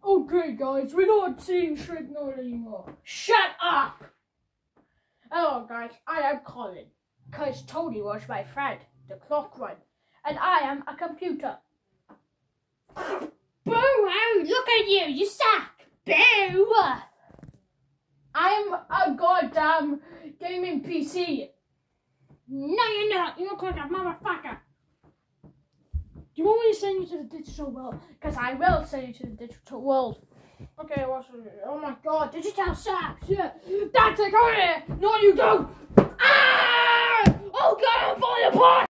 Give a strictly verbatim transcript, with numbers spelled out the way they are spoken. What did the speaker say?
Okay guys, we're not seeing Shrek Note anymore. Shut up! Hello guys, I am Colin, because Tony was my friend, the clock one, and I am a computer. Boo! Look at you, you suck! Boo! I'm a goddamn gaming P C. No, you're not. You're called a motherfucker. Do you want me to send you to the digital world? Because I will send you to the digital world. Okay, what's it? Oh my god, digital sucks. Yeah. That's it, go here. No, you don't. Ah! Oh god, I'm falling apart.